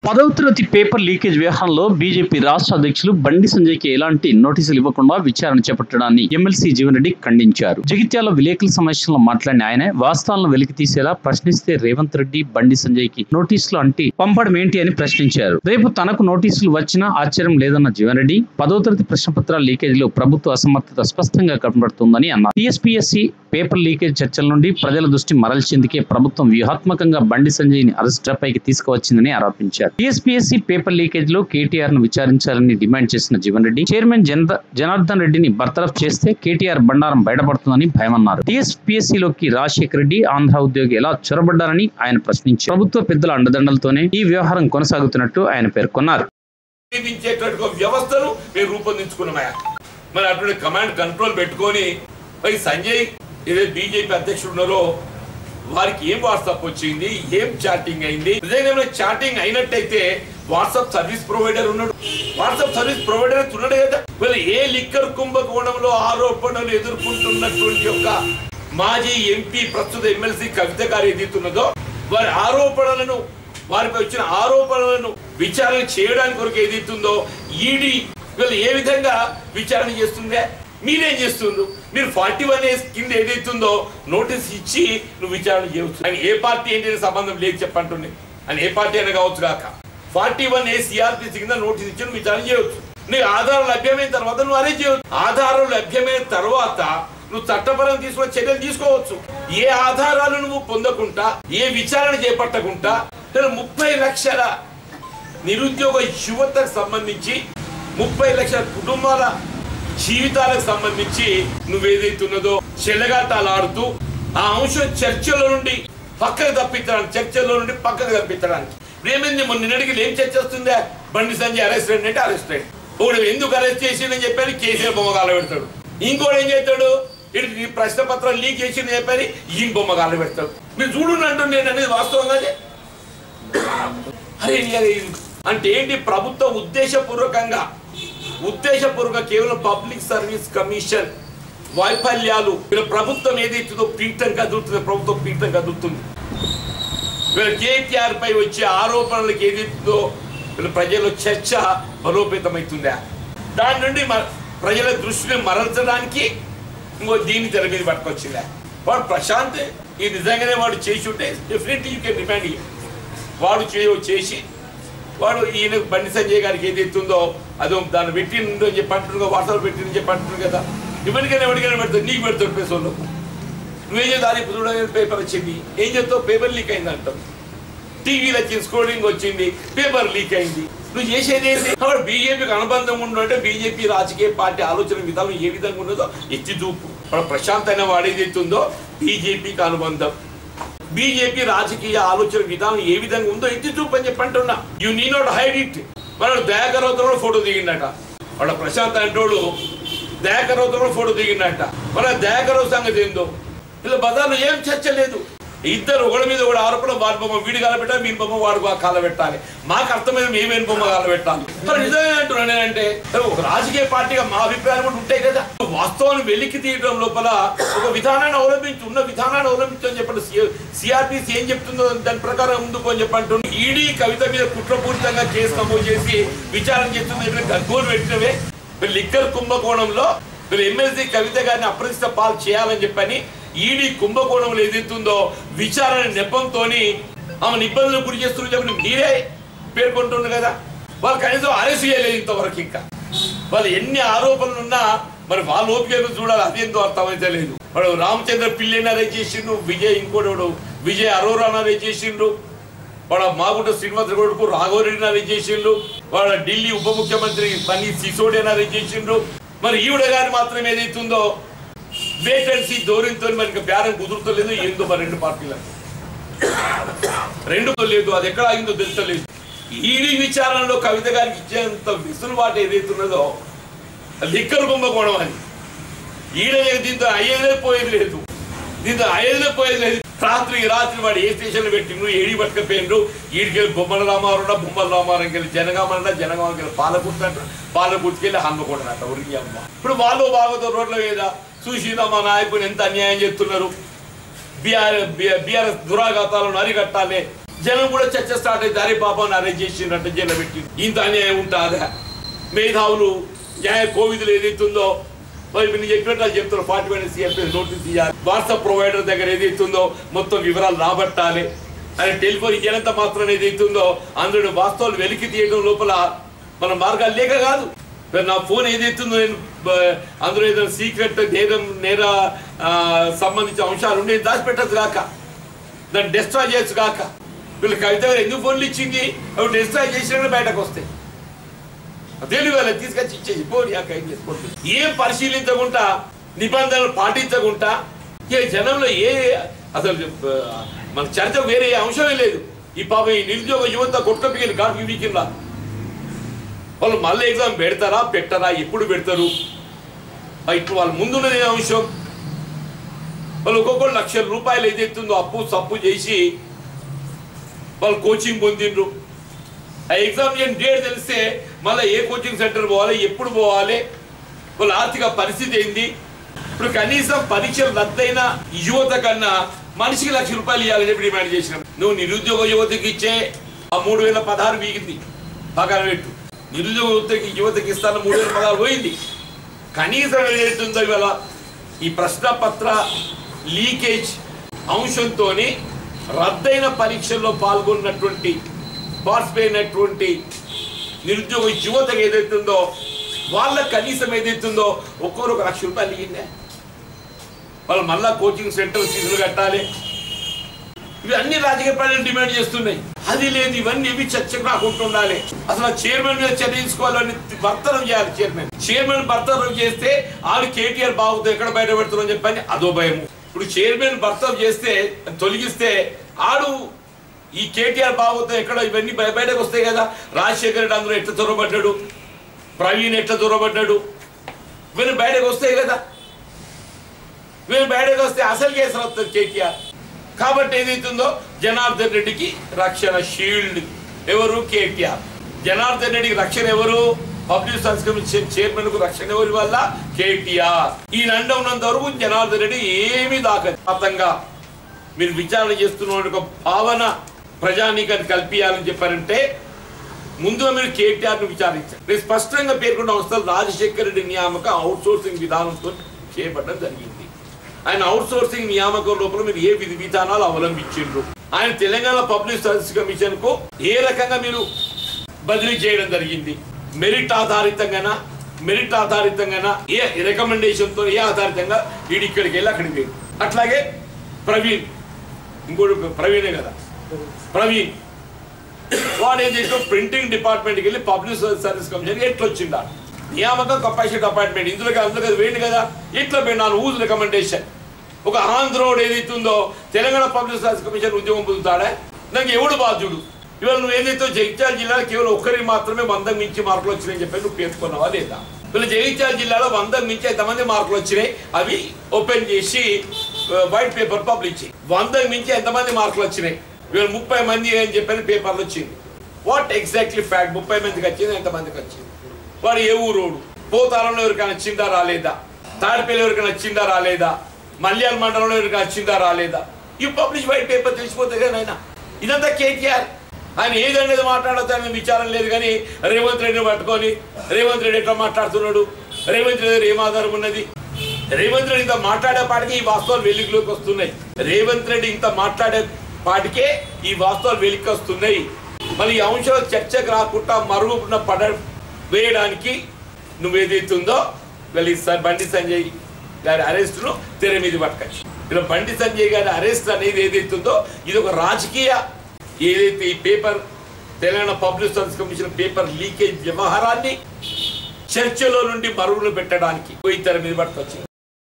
10వ తరగతి paper leakage వ్యవహారంలో బీజేపీ రాష్ట్ర అధ్యక్షులు బండి సంజయ్కి ఎలాంటి నోటీసులు ఇవ్వకుండా విచారణ చేపట్టడాన్ని ఎమ్మెల్సీ జీవన్ రెడ్డి ఖండించారు. జగిత్యాల విలేకరుల సమావేశంలో మాట్లాడిన ఆయన వాస్తవాలను వెలికి తీసేలా ప్రశ్నిస్తే రేవంత్ రెడ్డి బండి సంజయ్కి నోటీసులు అంటే పంపడం ఏంటి అని ప్రశ్నించారు. రేపు తనకు నోటీసులు వచ్చినా ఆశ్చర్యం లేదన్న జీవన్ రెడ్డి 10వ తరగతి ప్రశ్నపత్రాల లీకేజీలో ప్రభుత్వ అసమర్థత స్పష్టంగా కనబడుతుందని అన్నారు. టీఎస్పీఎస్సీ పేపర్ లీకేజ్ చర్చల నుండి ప్రజల దృష్టి మరల్చేందుకే ప్రభుత్వం వ్యూహాత్మకంగా బండి సంజయ్ ని అరెస్టుపైకి తీసుకువచ్చిందని ఆరోపించారు. టీఎస్పీఎస్సీ పేపర్ లీకేజ్ లో కేటీఆర్ ను విచారించాలని డిమాండ్ చేసిన జీవన్ రెడ్డి చైర్మన్ జనార్దన్ రెడ్డిని బర్తరఫ్ చేస్తే కేటీఆర్ బండారం బయటపడుతుందని భయమన్నారు. టీఎస్పీఎస్సీలోకి రాజశేఖర రెడ్డి ఆంధ్ర ఉద్యోగి ఎలా చొరబడ్డారని ఆయన ప్రశ్నించారు. ప్రభుత్వ పెద్దల అండదండలతోనే ఈ వ్యవహారం కొనసాగుతున్నట్టు ఆయన పేర్కొన్నారు. వ్యవస్థను మేము రూపొందించుకున్నామా మరి అటువంటి కమాండ్ కంట్రోల్ పెట్టుకొని సంజయ్ ఏదైతే బీజేపీ అధ్యక్షుడు ఉన్నారో వారికి ఏం వాట్సాప్ వచ్చింది, ఏం చాటింగ్ అయింది, నిజంగా చాటింగ్ అయినట్టయితే వాట్సాప్ సర్వీస్ ప్రొవైడర్ ఉన్నాడు, వాట్సాప్ సర్వీస్ ప్రొవైడర్ ఉన్నాడు కదా. మరి ఏ లిక్కర్ కుంభకోణంలో ఆరోపణలు ఎదుర్కొంటున్నటువంటి యొక్క మాజీ ఎంపీ ప్రస్తుత ఎమ్మెల్సీ కవిత గారు ఏదైతున్నదో వారి ఆరోపణలను వారిపై వచ్చిన ఆరోపణలను విచారణ చేయడానికి కొరకు ఏదైతుందో ఈడీ వీళ్ళు ఏ విధంగా విచారణ చేస్తుందే మీరేం చేస్తుండ్రు? మీరు 41A కింద ఏదైతుందో నోటీస్ ఇచ్చి నువ్వు విచారణ చేయవచ్చు. అని ఏ పార్టీ ఏంటి సంబంధం లేదు చెప్పంటుంది. అని ఏ పార్టీ అయినా కావచ్చు కాక 41A సిఆర్పిసి కింద నోటీస్ ఇచ్చి నువ్వు విచారణ చేయవచ్చు. నీకు ఆధారం లభ్యమైన తర్వాత నువ్వు అరెస్ట్ చేయవచ్చు. ఆధారం లభ్యమైన తర్వాత నువ్వు చట్టపరంగా తీసుకున్న చర్యలు తీసుకోవచ్చు. ఏ ఆధారాలు నువ్వు పొందకుండా ఏ విచారణ చేపట్టకుండా 30 లక్షల నిరుద్యోగ యువతకు సంబంధించి 30 లక్షల కుటుంబాల జీవితాలకు సంబంధించి నువ్వేదైతున్నదో చెల్లగాటాలు ఆడుతూ ఆ అంశం చర్చల నుండి పక్కకు తప్పించడానికి ఏమైంది? మొన్న నిన్నటికి ఏం చర్చ వస్తుందా? బండి సంజయ్ అరెస్ట్ అంటే అరెస్ట్ అయ్యి ఒకడు ఎందుకు అరెస్ట్ చేసిందని చెప్పారు కేసీఆర్ బొమ్మ కాల పెడతాడు. ఇంకోటి ఏం చేస్తాడు? ఇటు ప్రశ్న పత్రాలు లీక్ చేసింది చెప్పారు ఈయన బొమ్మ కాల పెడతాడు. మీరు చూడండి నేను అనేది వాస్తవంగా అరే అంటే ఏంటి? ప్రభుత్వ ఉద్దేశపూర్వక కేవలం పబ్లిక్ సర్వీస్ కమిషన్ వైఫల్యాలు ప్రభుత్వం ఏదైతుందో పీఠం కదులుతుంది, ప్రభుత్వం పీఠం కదులుతుంది. కేటీఆర్ పై వచ్చే ఆరోపణలకు ఏదైతుందో ప్రజల్లో చర్చ బలోపేతమవుతుందా దాని నుండి ప్రజల దృష్టిని మరల్చడానికి ఇంకో దీన్ని తెర మీద పట్టుకొచ్చిందా? వాడు ప్రశాంత్ ఈ నిజంగానే వాడు చేసి ఉంటే డెఫినెట్లీ యూ కెన్ రిమాండ్. వాడు చేసి వాడు ఈయన బండి సంజయ్ గారికి ఏదైతుందో అదో దాన్ని పెట్టిందో అని చెప్పి అంటున్నాడు, వాట్సాప్ పెట్టిందని చెప్పి అంటున్నాడు కదా. ఎవరికైనా పెడతాడు, నీకు పెడతాడు పేసోళ్ళకు. నువ్వేం చేద్దాం? దాని ఇప్పుడు పేపర్ వచ్చింది ఏం చెప్తావు? పేపర్ లీక్ అయింది అంటావు. టీవీలో వచ్చింది, స్క్రోలింగ్ వచ్చింది, పేపర్ లీక్ అయింది. నువ్వు చేసేది ఏంటి? అక్కడ బీజేపీకి అనుబంధం ఉండడంటే బీజేపీ రాజకీయ పార్టీ ఆలోచన విధానం ఏ విధంగా ఉన్నదో ఎత్తి చూపు. ప్రశాంత్ అయిన వాడు ఏదైతుందో బీజేపీకి అనుబంధం, బీజేపీ రాజకీయ ఆలోచన విధానం ఏ విధంగా ఉందో ఎత్తి చూపు అని చెప్పి అంటున్నా. You need not hide it. వాడు దయాకర్ కూడా ఫోటో దిగిండట. వాడు ప్రశాంత్ అంటోడు దయాకర్ కూడా ఫోటో దిగిండట. మన దయాకర్ సంగతి ఏందో ఇలా బజార్లో ఏం చర్చ లేదు. ఇద్దరు ఒకళ్ళ మీద ఒకటి ఆరోపణ, వాడి బొమ్మ వీడి కాల పెట్టాలి, వీడి బొమ్మ వాడు కాల పెట్టాలి. మాకు అర్థమైన మేమేం బొమ్మ కాల పెట్టాలి. మరి నిజమే అంటున్నాను నేనంటే ఒక రాజకీయ పార్టీగా మా అభిప్రాయాలు కూడా ఉంటాయి కదా. వాస్తవాన్ని వెలికి తీయడం లోపల ఒక విధానాన్ని ఉన్న విధానాన్ని అవలంబించని చెప్పండి. సిఆర్పిసి ఏం చెప్తుందో దాని ప్రకారం ముందుకు అని చెప్పంటుంది. ఈడీ కవిత మీద కుట్రపూరితంగా కేసు నమోదు చేసి విచారణ చేస్తుంది. గగ్గోలు పెట్టినవే లిక్కర్ కుంభకోణంలో ఎమ్మెల్సీ కవిత గారిని అప్రతిష్ట పాలు చేయాలని చెప్పని ఈడీ కుంభకోణంలో ఏదైతుందో విచారణ నెపంతో ఆమెను ఇబ్బందులు గురి చేస్తున్నారు చెప్పి మీరే పేర్కొంటున్నారు కదా. వాళ్ళు కనీసం అరెస్ట్ చేయలేదు ఇంతవరకు. ఇంకా వాళ్ళు ఎన్ని ఆరోపణలు ఉన్నా మరి వాళ్ళ ఓపిక చూడాలి, అదేంతో అర్థమైతే లేదు. వాడు రామచంద్ర పిల్లిని అరెస్ట్ చేసిండ్రు, ఇంకోటి విజయ్ అరోరాని అరెస్ట్ చేసిండ్రు, వాడు మాగుంట శ్రీనివాస గౌడ్కు రాఘవరెడ్డిని అరెస్ట్ చేసిండ్రు, వాడు ఢిల్లీ ఉప ముఖ్యమంత్రి మనీష్ సిసోడియాని అరెస్ట్ చేసిండ్రు. మరి ఈవిడ గారి మాత్రం ఏదైతుందో వేకెన్సీ ధోరణితో మనకి బేరం కుదురుతలేదు. ఏందో మరి రెండు పార్టీలకు లేదు, అది ఎక్కడ ఆగిందో తెలుస్తలేదు. ఈడీ విచారణలో కవిత గారికి ఇచ్చేంత విసులుబాటు ఏదైతున్నదో లిక్కర్ కుంభకోణం అని దీంతో అయ్యేదే పోయేది లేదు. రాత్రి వాడు ఏ స్టేషన్లో పెట్టిండ్రు, ఏడి పట్టుకపోయిండ్రు. ఈడికెళ్ళి బొమ్మల రామారంకి వెళ్ళి జనగామకి వెళ్ళి పాలకుర్తికి వెళ్ళి హన్మకొండనట ఉరికి అమ్మ. ఇప్పుడు వాళ్ళు బాగుతో రోడ్ల మీద చూసినా మా నాయకుని ఎంత అన్యాయం చేస్తున్నారు. బీఆర్ఎస్ దురాఘాతాలను అరికట్టాలి. జనం కూడా చర్చ స్టార్ట్ అయితే అరే పాపం అరెస్ట్ చేసినట్టు జైలు పెట్టి ఇంత అన్యాయం ఉంటుందా? మేధావులు న్యాయ కోవిదులు ఏదైతుందో మరి మీరు చెప్పినట్టు చెప్తారు 41 CFS నోటీస్ ఇవ్వాలి, వాట్సాప్ ప్రొవైడర్ దగ్గర ఏదైతుందో మొత్తం వివరాలు రాబట్టాలి అని టెలిఫోన్ ఇచ్చేంత మాత్రం ఏదైతుందో అందులో వాస్తవాలు వెలికి తీయడం లోపల మన మార్గాలు లేక కాదు. నా ఫోన్ ఏదైతుందో నేను అందులో ఏదైనా సీక్రెట్ నేర సంబంధించిన అంశాలు నేను దాచిపెట్టచ్చు కాక, దాన్ని డిస్ట్రాయ్ చేయొచ్చు కాక. వీళ్ళు కవిత గారు ఎందుకు ఫోన్లు ఇచ్చింది, అవి డిస్ట్రాయ్ చేసినా బయటకు వస్తాయి. తెలుగు వాళ్ళకి తీసుకొచ్చి ఇచ్చేసి పోనీ ఆ కైదు చేసుకోండి. ఏం పరిశీలించకుండా నిబంధనలు పాటించకుండా ఏ జనంలో అసలు మన చర్చ వేరే అంశమే లేదు. ఈ పాప ఈ నిరుద్యోగ యువత కొట్టుకపిగిన గాడికి వీకిందా వాళ్ళు మళ్ళీ ఎగ్జామ్ పెడతారా పెట్టరా, ఎప్పుడు పెడతారు? ఇప్పుడు వాళ్ళ ముందున్నది అంశం. వాళ్ళు ఒక్కొక్కరు ₹1,00,000 ఏదైతుందో అప్పు సప్పు చేసి వాళ్ళు కోచింగ్ పొందిండ్రు. ఆ ఎగ్జామ్ డేట్ తెలిస్తే మళ్ళీ ఏ కోచింగ్ సెంటర్ పోవాలి, ఎప్పుడు పోవాలి, వాళ్ళ ఆర్థిక పరిస్థితి ఏంది? ఇప్పుడు కనీసం పరీక్షలు రద్దయిన యువత కన్నా మనిషికి ₹1,00,000 ఇవ్వాలని చెప్పి డిమాండ్ చేసినాం. నువ్వు నిరుద్యోగ యువతకి ఇచ్చే ఆ 3,016 వీగింది పక్కన పెట్టు. నిరుద్యోగ యువతకి ఇస్తాను 3,016 పోయింది. కనీసం ఏదైతుందో ఇవాళ ఈ ప్రశ్నపత్ర లీకేజ్ అంశంతో రద్దయిన పరీక్షల్లో పాల్గొన్నటువంటి పార్టిసిపేట్ నిరుద్యోగ యువతకు ఏదైతుందో వాళ్ళకి కనీసం ఏదైతుందో ఒక్కొక్కరు ₹1,00,000 ఇయ్యిందే. వాళ్ళు మళ్ళా కోచింగ్ సెంటర్ ఫీజులు కట్టాలి. ఇవి అన్ని రాజకీయ పార్టీలు డిమాండ్ చేస్తున్నాయి. అది లేదు, ఇవన్నీ ఇవి చర్చకు రాకుండా ఉండాలి. అసలు చైర్మన్ మీద చర్య తీసుకోవాలని బర్తరఫ్ చేయాలి. చైర్మన్ బర్తరఫ్ చేస్తే ఆడు కేటీఆర్ బాగుతో ఎక్కడ బయట పెడుతున్నారని చెప్పని అదో భయము. ఇప్పుడు చైర్మన్ బర్తరఫ్ చేస్తే తొలగిస్తే ఆడు ఈ కేటీఆర్ బాగుతో ఎక్కడ ఇవన్నీ బయటకు వస్తాయి కదా. రాజశేఖర్ రెడ్డి అందులో ఎట్లా దూరపడ్డాడు, ప్రవీణ్ ఎట్లా దూరపడ్డాడు, ఇవన్నీ బయటకు వస్తాయి కదా. వీళ్ళు బయటకు వస్తే అసలు కేసులు వస్తుంది కేటీఆర్. కాబట్టి ఏదైతుందో జనార్దన్ రెడ్డికి రక్షణ షీల్డ్ ఎవరు? కేటీఆర్. జనార్దన్ రెడ్డికి రక్షణ ఎవరు? పబ్లిక్ సర్వీస్ కమిషన్ చైర్మన్ కు రక్షణ ఎవరి వల్ల? కేటీఆర్. ఈ నండ ఉన్నంత వరకు జనార్దన్ రెడ్డి ఏమీ దాకదు. మొత్తంగా మీరు విచారణ చేస్తున్న ఒక భావన ప్రజానీకాన్ని కల్పించాలని చెప్పారంటే ముందుగా మీరు కేటీఆర్ ను విచారించారు. మీరు స్పష్టంగా పేర్కొన్న అవస్థలు రాజశేఖర్ రెడ్డి నియామక అవుట్ సోర్సింగ్ విధానంతో చేపట్టడం జరిగింది. ఆయన అవుట్ సోర్సింగ్ నియామకం లోపల మీరు ఏ విధి విధానాలు అవలంబించారు? ఆయన తెలంగాణ పబ్లిక్ సర్వీస్ కమిషన్ కు ఏ రకంగా మీరు బదిలీ చేయడం జరిగింది? మెరిట్ ఆధారితంగానా ఏ రికమెండేషన్ తో ఏ ఆధారితంగా వీడి ఇక్కడికి వెళ్ళి అక్కడికి వెళ్ళి. అట్లాగే ప్రవీణ్, ఇంకోటి ప్రవీణే కదా, ప్రవీణ్ వాడు ఏం చేసిన ప్రింటింగ్ డిపార్ట్మెంట్కి వెళ్ళి పబ్లిక్ సర్వీస్ కమిషన్ ఎట్లా వచ్చిందా నియామకం కెపాసిటీ అపాయింట్మెంట్ అందులో వేయండి కదా. ఇట్లా పోయినాను ఊజ్ రికమెండేషన్. ఒక ఆంధ్రోడ్ ఏదైతుందో తెలంగాణ పబ్లిక్ సర్వీస్ కమిషన్ ఉద్యోగం పొందుతాడా? నాకు ఎవడు బాధ్యుడు? ఇవాళ నువ్వు ఏదైతే జగిత్యాల జిల్లాలో కేవలం ఒక్కరికి మాత్రమే 100కు మించి మార్కులు వచ్చినాయని చెప్పి నువ్వు పేర్కొన్నావా లేదా? వీళ్ళు జగిత్యాల జిల్లాలో 100కు మించి ఎంతమంది మార్కులు వచ్చినాయి అవి ఓపెన్ చేసి వైట్ పేపర్ పబ్లిష్ చేయి. 100కు మించి ఎంతమంది మార్కులు వచ్చినాయి? వీళ్ళు 30 మంది అని చెప్పని పేపర్లు వచ్చింది. What exactly fact? 30 మందికి వచ్చింది, ఎంతమందికి వచ్చింది? వాడు ఏ ఊరోడు? పోతారంలో ఎవరికైనా వచ్చిందా రాలేదా? తాడిపల్లి ఎవరికైనా వచ్చిందా రాలేదా? మల్యాల మండలంలో ఎవరికైనా వచ్చిందా రాలేదా? ఈ పబ్లిష్ వైట్ పేపర్ తెలిసిపోతుంది కదా. ఆయన ఇదంతా కేటీఆర్. ఆయన ఏదనేది మాట్లాడతానని విచారం లేదు. కానీ రేవంత్ రెడ్డిని పట్టుకొని రేవంత్ రెడ్డి ఎట్లా మాట్లాడుతున్నాడు, రేవంత్ రెడ్డి ఏం ఆధారం ఉన్నది? రేవంత్ రెడ్డి ఇంత మాట్లాడే పాటికే ఈ వాస్తవాలు వెలుగులోకి వస్తున్నాయి. రేవంత్ రెడ్డి ఇంత మాట్లాడే పాటికే ఈ వాస్తవాలు వెలికి వస్తున్నాయి. మళ్ళీ ఈ అంశాలు చర్చకు రాకుండా మరుగున వేయడానికి నువ్వేదైతుందో బండి సంజయ్ గారి అరెస్టును తెర మీద పట్టుకొచ్చు. ఇలా బండి సంజయ్ గారి అరెస్ట్ అనేది ఏదైతుందో ఇది ఒక రాజకీయ ఏదైతే ఈ paper Telangana public service commission paper leakage వ్యవహారాన్ని చర్చలో నుండి మరుగున పెట్టడానికి తెర మీద పట్టుకొచ్చింది.